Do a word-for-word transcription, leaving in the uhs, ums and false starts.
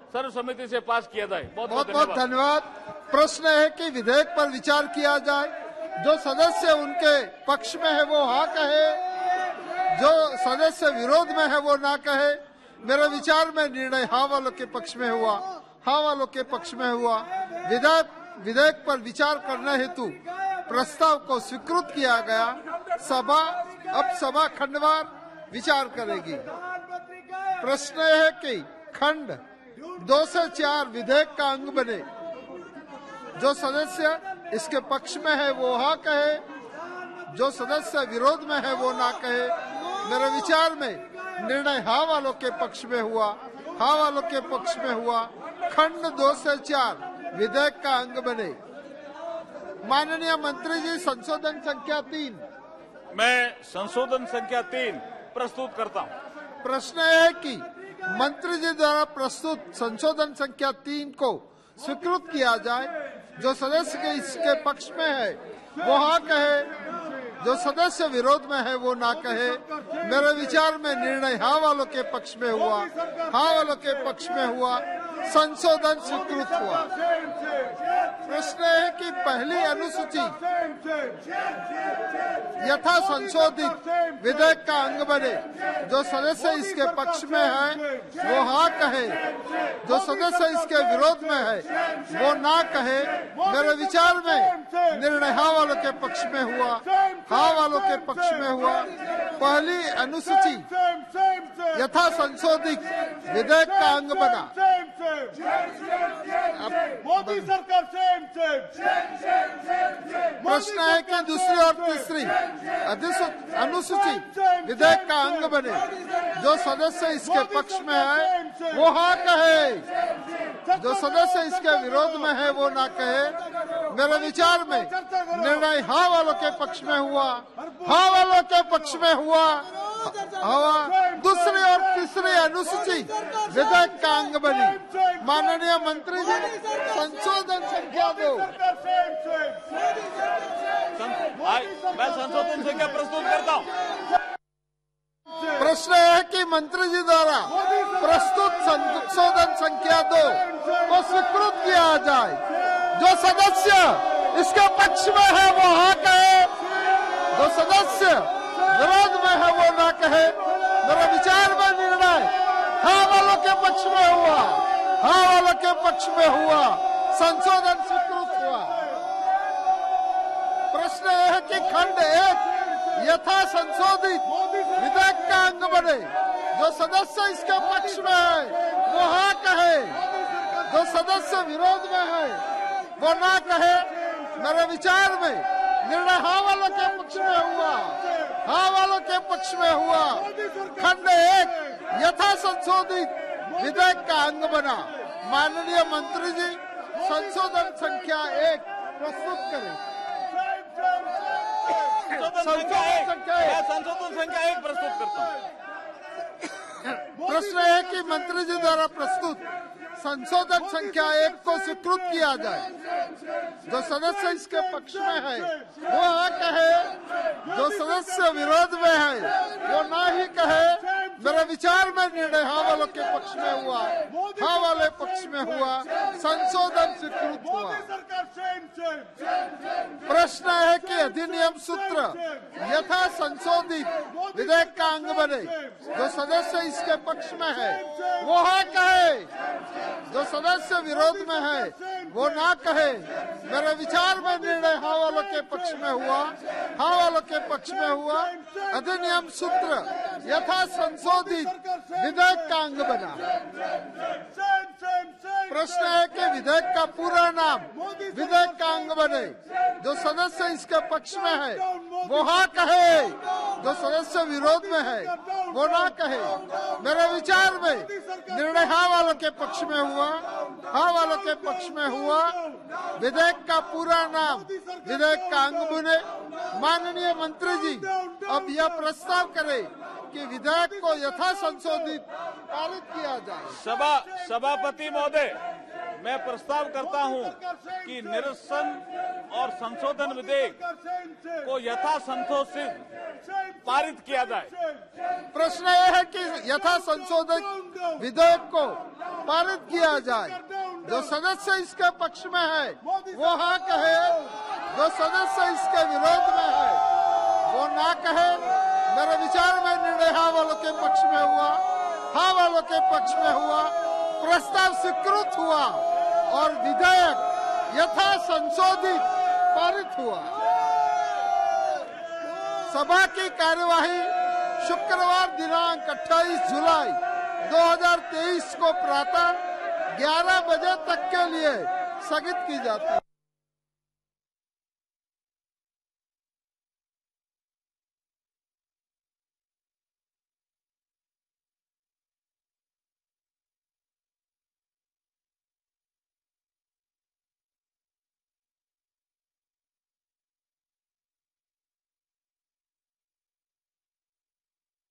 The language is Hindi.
सर्व समिति से पास किया जाए। बहुत बहुत बहुत धन्यवाद। प्रश्न है कि विधेयक पर विचार किया जाए। जो सदस्य उनके पक्ष में है वो हाँ कहे, जो सदस्य विरोध में है वो ना कहे। मेरे विचार में निर्णय हाँ वालों के पक्ष में हुआ, हाँ वालों के पक्ष में हुआ। विधेयक विधेयक पर विचार करने हेतु प्रस्ताव को स्वीकृत किया गया। सभा अब सभा खंडवार विचार करेगी। प्रश्न है कि खंड दो से चार विधेयक का अंग बने। जो सदस्य इसके पक्ष में है वो हाँ कहे, जो सदस्य विरोध में है वो ना कहे। मेरे विचार में निर्णय हाँ वालों के पक्ष में हुआ, हाँ वालों के पक्ष में हुआ। खंड दो से चार विधेयक का अंग बने। माननीय मंत्री जी, संशोधन संख्या तीन। मैं संशोधन संख्या तीन प्रस्तुत करता हूँ। प्रश्न है कि मंत्री जी द्वारा प्रस्तुत संशोधन संख्या तीन को स्वीकृत किया जाए। जो सदस्य के इसके पक्ष में है वो हाँ कहे, जो सदस्य विरोध में है वो ना कहे। मेरे विचार में निर्णय हाँ वालों के पक्ष में हुआ, हाँ वालों के पक्ष में हुआ। संशोधन स्वीकृत हुआ। प्रश्न है कि पहली अनुसूची यथा संशोधित विधेयक का अंग बने। जो सदस्य इसके पक्ष में है वो हाँ कहे, जो सदस्य इसके विरोध में है वो ना कहे। मेरे विचार में निर्णय हाँ वालों के पक्ष में हुआ, हाँ वालों के पक्ष में हुआ। पहली अनुसूची यथा संशोधित विधेयक का अंग बना। मोदी सरकार सेम सेम। प्रश्न है कि दूसरी और तीसरी अनुसूची विधेयक का अंग बने। जो सदस्य इसके पक्ष में है वो हाँ कहे, जो सदस्य इसके विरोध में है वो ना कहे। मेरे विचार में निर्णय हाँ वालों के पक्ष में हुआ, हाँ वालों के पक्ष में हुआ। हवा दूसरी और तीसरी अनुसूची विधेयक का अंग बनी। माननीय मंत्री जी, संशोधन संख्या दो। मैं संशोधन संख्या प्रस्तुत करता हूँ। प्रश्न है कि मंत्री जी द्वारा प्रस्तुत संशोधन संख्या दो को स्वीकृत किया जाए। जो सदस्य इसके पक्ष में है वो हाँ कहे, जो सदस्य विरोध में है वो ना कहे। मेरा विचार में निर्णय हाँ वालों के पक्ष में हुआ, हाँ वालों के पक्ष में हुआ। संशोधन स्वीकृत हुआ। प्रश्न है कि खंड एक यथा संशोधित विधेयक का अंग बने। जो सदस्य इसके पक्ष में है वो हाँ कहे, जो सदस्य विरोध में है वो ना कहे। मेरे विचार में निर्णय हाँ वालों के पक्ष में हुआ, हाँ वालों के पक्ष में हुआ। खंड एक यथा संशोधित विधेयक का अंग बना। माननीय मंत्री जी, संशोधन संख्या एक प्रस्तुत करें। संशोधन संख्या एक संशोधन संख्या एक प्रस्तुत करता हूँ। प्रश्न है कि मंत्री जी द्वारा प्रस्तुत संशोधन संख्या एक को स्वीकृत किया जाए। जो सदस्य इसके पक्ष में है वो हाँ कहे, जो सदस्य विरोध में है वो ना ही कहे। मेरे विचार में निर्णय हाँ वालों के पक्ष में हुआ, हाँ वाले पक्ष में हुआ। संशोधन स्वीकृत हुआ। प्रश्न है कि अधिनियम सूत्र यथा संशोधित विधेयक का अंग बने। जो सदस्य इसके पक्ष में है वो हाँ कहे, जो सदस्य विरोध में है वो ना कहे। मेरे विचार में निर्णय हाँ वालों के पक्ष में हुआ, हाँ वालों के पक्ष में हुआ। अधिनियम सूत्र यथा संशोधित विधेयक का अंग बना। प्रश्न है कि विधेयक का पूरा नाम विधेयक का अंग बने। जो सदस्य इसके पक्ष में है वो हाँ कहे, जो सदस्य विरोध में है वो ना कहे। मेरे विचार में निर्णय हाँ वालों के पक्ष में हुआ, हाँ वालों के पक्ष में हुआ। विधेयक का पूरा नाम विधेयक का अंग बने। माननीय मंत्री जी, अब यह प्रस्ताव करें कि विधेयक को यथा संशोधित पारित किया जाए। सभा सभापति महोदय, मैं प्रस्ताव करता हूं कि निरसन और संशोधन विधेयक को यथा संशोधित पारित किया जाए। प्रश्न यह है कि यथा संशोधित विधेयक को पारित किया जाए। जो सदस्य इसके पक्ष में है वो हाँ कहे, जो सदस्य इसके विरोध में है वो ना कहे। मेरे विचार में निर्णय हाँ वालों के पक्ष में हुआ, हाँ वालों के पक्ष में हुआ, प्रस्ताव स्वीकृत हुआ और विधेयक यथा संशोधित पारित हुआ। सभा की कार्यवाही शुक्रवार दिनांक अट्ठाईस जुलाई दो हज़ार तेईस को प्रातः ग्यारह बजे तक के लिए स्थगित की जाती है।